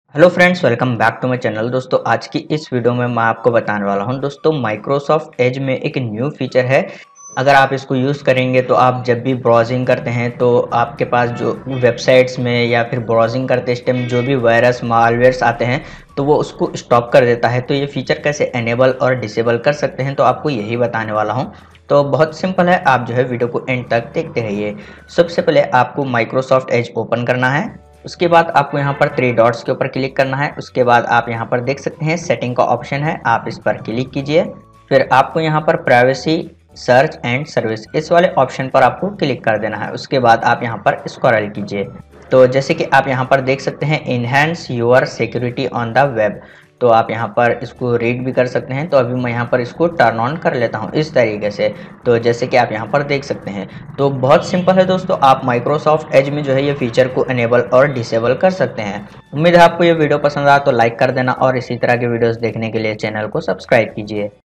Hello friends, welcome back to my channel. दोस्तों, आज की इस वीडियो में मैं आपको बताने वाला हूं दोस्तों, माइक्रोसॉफ्ट एज में एक न्यू फीचर है। अगर आप इसको यूज़ करेंगे तो आप जब भी ब्राउजिंग करते हैं तो आपके पास जो वेबसाइट्स में या फिर ब्राउजिंग करते इस टाइम जो भी वायरस मालवेयर्स आते हैं तो वो उसको स्टॉप कर देता है। तो ये फीचर कैसे एनेबल और डिसेबल कर सकते हैं तो आपको यही बताने वाला हूँ। तो बहुत सिंपल है, आप जो है वीडियो को एंड तक देखते रहिए। सबसे पहले आपको माइक्रोसॉफ्ट एज ओपन करना है। उसके बाद आपको यहाँ पर थ्री डॉट्स के ऊपर क्लिक करना है। उसके बाद आप यहाँ पर देख सकते हैं सेटिंग का ऑप्शन है, आप इस पर क्लिक कीजिए। फिर आपको यहाँ पर प्राइवेसी सर्च एंड सर्विस इस वाले ऑप्शन पर आपको क्लिक कर देना है। उसके बाद आप यहाँ पर स्क्रॉल कीजिए। तो जैसे कि आप यहाँ पर देख सकते हैं enhance your security on the web, तो आप यहाँ पर इसको रीड भी कर सकते हैं। तो अभी मैं यहाँ पर इसको टर्न ऑन कर लेता हूँ इस तरीके से। तो जैसे कि आप यहाँ पर देख सकते हैं, तो बहुत सिंपल है दोस्तों, आप माइक्रोसॉफ्ट एज में जो है ये फीचर को एनेबल और डिसेबल कर सकते हैं। उम्मीद है आपको ये वीडियो पसंद आया तो लाइक कर देना और इसी तरह के वीडियोस देखने के लिए चैनल को सब्सक्राइब कीजिए।